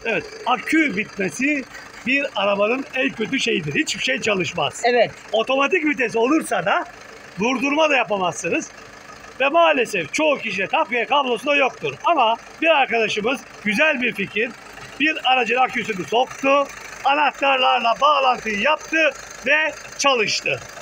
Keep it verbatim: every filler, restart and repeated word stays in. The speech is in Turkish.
Evet, akü bitmesi bir arabanın en kötü şeyidir. Hiçbir şey çalışmaz. Evet. Otomatik vites olursa da durdurma da yapamazsınız. Ve maalesef çoğu kişide takviye kablosu da yoktur. Ama bir arkadaşımız güzel bir fikir. Bir aracın aküsünü soktu, anahtarlarla bağlantıyı yaptı ve çalıştı.